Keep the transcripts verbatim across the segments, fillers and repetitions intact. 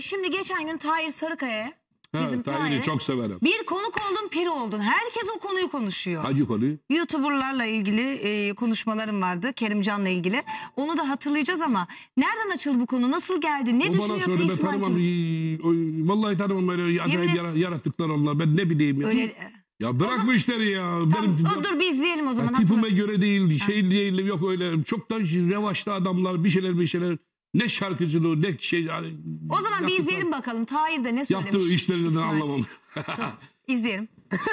şimdi geçen gün Tahir Sarıkaya'ya, bizim Evet, Tahir'i Tahir, çok severim. bir konuk oldun, piri oldun. Herkes o konuyu konuşuyor. Hangi konuyu? YouTuber'larla ilgili e, konuşmalarım vardı. Kerimcan'la ilgili. Onu da hatırlayacağız ama nereden açıldı bu konu? Nasıl geldi? Ne O bana düşünüyordu söyle, ben İsmail tanımam. Türk? Ee, o- Vallahi tanımam öyle acayip Yemin- yara- yaratıklar onlar. Ben ne bileyim ya. Öyle, Ya bırak bu işleri ya. tamam, Benim o, dur bir izleyelim o zaman. ya, tipime hatırla. göre değil, şey değil, yok öyle. Çoktan revaçta adamlar, bir şeyler bir şeyler. Ne şarkıcılığı, ne şey. Yani, O zaman bir yaptıklar- izleyelim bakalım. Tahir de ne söylemiş? Yaptığı işlerinden İsmail. anlamam. İzleyelim.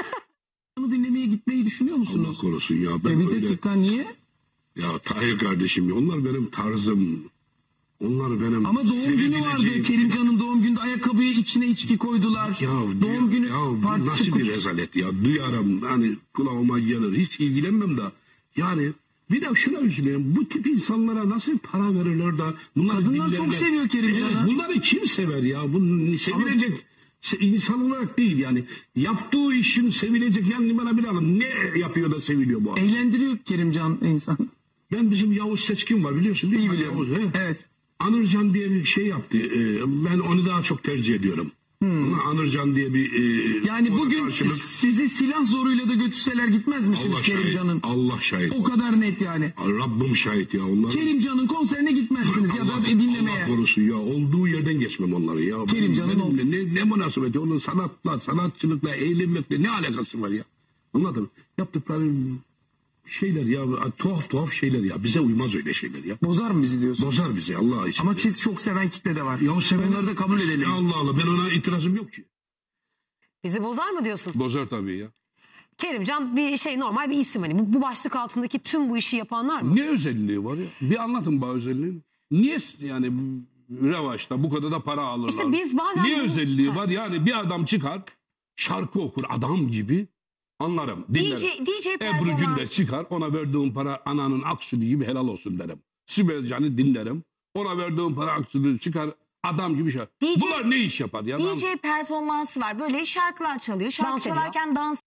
Onu dinlemeye gitmeyi düşünüyor Allah musunuz? korusun ya. Ben E bir öyle- dakika niye? Ya Tahir kardeşim, onlar benim tarzım. Onlar benim Ama doğum günü vardı. sevebileceğim- Kerimcan'ın doğum gününde ayakkabıya içine içki koydular. Ya, doğum günü ya, bu partisi nasıl bir rezalet ya. Duyarım hani kulağıma gelir. Hiç ilgilenmem de. Yani bir de şuna üzülüyorum. Bu tip insanlara nasıl para verirler de. Bunlar Kadınlar çok seviyor Kerimcan'ı. Evet, bunları kim sever ya? Bu sevilecek se- insan olarak değil yani. Yaptığı işin sevilecek yani bana bilelim. Ne yapıyor da seviliyor bu adam? Eğlendiriyor Kerimcan insan. Ben bizim Yavuz Seçkin var biliyorsun değil İyi mi? biliyorum. Yavuz, he? Evet. Anırcan diye bir şey yaptı. Ee, ben onu daha çok tercih ediyorum. Ama Anırcan diye bir... e, Yani ona bugün karşılık- sizi silah zoruyla da götürseler gitmez misiniz Allah şahit. Kerimcan'ın? Allah şahit. O kadar net yani. Rabbim şahit ya. Onlar... Kerimcan'ın konserine gitmezsiniz ya da Allah, dinlemeye. Allah korusun ya. Olduğu yerden geçmem onları ya. Kerimcan'ın Benim- ol- ne, ne münasebeti? Onun sanatla, sanatçılıkla, eğlenmekle ne alakası var ya? Anladın mı? Yaptıkları şeyler ya. Tuhaf tuhaf şeyler ya. Bize uymaz öyle şeyler ya. Bozar mı bizi diyorsun? Bozar bizi Allah için. Ama çift çok seven kitle de var. ya o seven- Onları da kabul edelim. Allah Allah, ben ona itirazım yok ki. Bizi bozar mı diyorsun? Bozar tabii ya. Kerimcan bir şey, normal bir isim hani. Bu, bu başlık altındaki tüm bu işi yapanlar mı? Ne özelliği var ya? Bir anlatın bana özelliğini. Niye yani revaçta bu kadar da para alırlar? İşte biz bazen Ne bunu- özelliği Ha. var? Yani bir adam çıkar, şarkı okur adam gibi, anlarım, dinlerim. D J, D J Ebru performans. Günde çıkar, ona verdiğim para ananın aksüdü gibi helal olsun derim. Sibel Can'ı dinlerim, ona verdiğim para aksüdü çıkar, adam gibi şey. D J Bunlar ne iş yapar ya? D J performansı var. Böyle şarkılar çalıyor. Şarkı Dans ediyor. çalarken dans.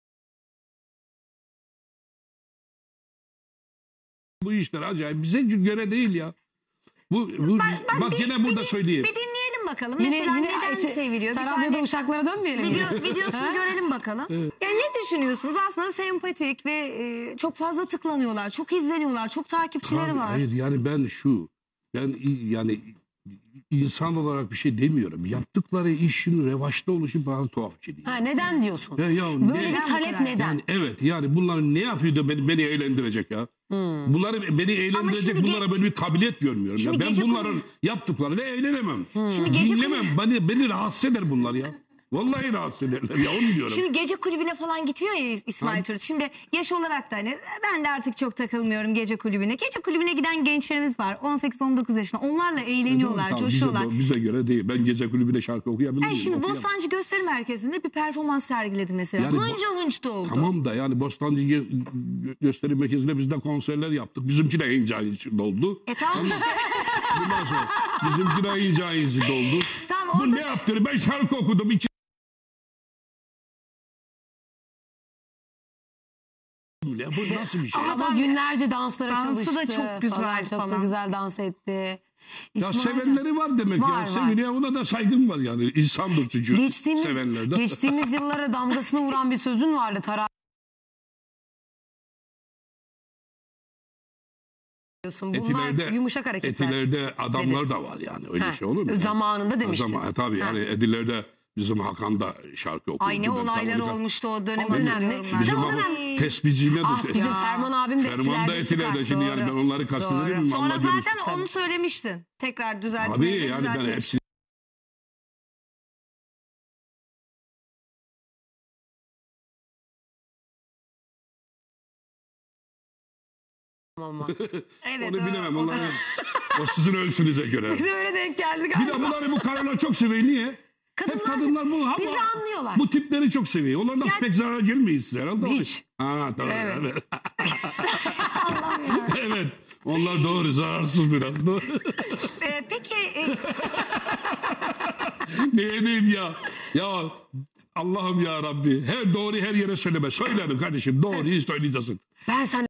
Bu işler acayip. Bize göre değil ya. Bu, bu Ben bak bir- yine bir burada din- söyleyeyim. Bir dinleyelim bakalım. Yine, Mesela yine neden eti- seviliyor? Bir Sarabya tane uşaklara dönmeyelim. video, yine. videosunu Ha? görelim bakalım. Yani ne düşünüyorsunuz? Aslında sempatik ve e, çok fazla tıklanıyorlar. Çok izleniyorlar. Çok takipçileri Abi, var. hayır yani ben şu ben i- yani insan olarak bir şey demiyorum. Yaptıkları işin revaçta oluşu bana tuhaf geliyor. Ha, neden diyorsun? Ya, ya Böyle ne- bir Neden bu talep kadar? neden? Yani evet yani bunlar ne yapıyor da beni, beni eğlendirecek ya. Bunları beni eğlendirecek şimdi ge- bunlara böyle bir kabiliyet görmüyorum. Şimdi Ya. Ben gece bunların kulübü- yaptıklarıyla eğlenemem. Şimdi gece Dinlemem. kulübü- Beni, beni rahatsız eder bunlar ya. Vallahi rahatsız ederler ya onu diyorum. Şimdi gece kulübüne falan gitmiyor ya İsmail Ha. Türk. Şimdi yaş olarak da hani ben de artık çok takılmıyorum gece kulübüne. Gece kulübüne giden gençlerimiz var. on sekiz on dokuz yaşında. Onlarla eğleniyorlar, Tamam, coşuyorlar. Bize, bize göre değil. Ben gece kulübüne şarkı okuyabilirim. Yani şimdi okuyamam. Bostancı Gösteri Merkezi'nde bir performans sergiledi mesela. Yani bu- hınca hınç da oldu. Tamam da yani Bostancı Gö- Gö- Gösteri Merkezi'nde biz de konserler yaptık. Bizimki de ince içinde oldu. E tamam işte. Bundan sonra bizimki de ince içinde oldu. Tamam, Bu orada- ne yaptı? Ben şarkı okudum. İki... Ya bu nasıl bir şey? Ama Ama tabii, günlerce danslara dansı da çalıştı. çok güzel Çok da falan. güzel dans etti. Ya İsmail- sevenleri var demek Var, ya. var. Seviniyor, ona da saygım var yani. İnsandır çünkü Geçtiğimiz, sevenlerde. geçtiğimiz yıllara damgasını vuran bir sözün vardı. Tara diyorsun. Bunlar Etilerde, yumuşak hareketler. Etilerde adamlar dedi. da var yani. Öyle Ha, şey olur mu? zamanında demiştin. Zaman, tabii Ha. yani Edilerde bizim Hakan da şarkı okuyordu. Ay ne Ben olaylar tabii- olmuştu o dönem O dönemde- hatırlıyorum ben. Bizim Sen o ama dönem- tesbihcine Ah, de bizim Ya. Ferman abim de Ferman da etilerde Etilerde. çıkar. Şimdi yani ben Doğru. onları kastederim. Doğru. Sonra Allah bilir. zaten onu söylemiştin. Tekrar Tabii düzeltmeyi de yani ben düzeltmiş. hepsini Ama. Evet, onu o- bilemem. o da- Onları, o sizin ölçünüze göre. Bize öyle denk geldi Bir galiba. de bunları bu karılar çok seviyor. Niye? Kadınlar, Hep kadınlar bu. Ha, bizi bu- anlıyorlar. Bu tipleri çok seviyor. Onlardan Ya- pek zarar gelmeyiz size herhalde. Hiç. Ha tamam. Evet. Evet. Evet. Onlar doğru. Zararsız biraz. Doğru. Ee, peki e, Ne edeyim ya? Ya Allah'ım ya Rabbi. Her doğru her yere söyleme. Söylerim kardeşim. Doğruyu söyleyeceksin. Ben sen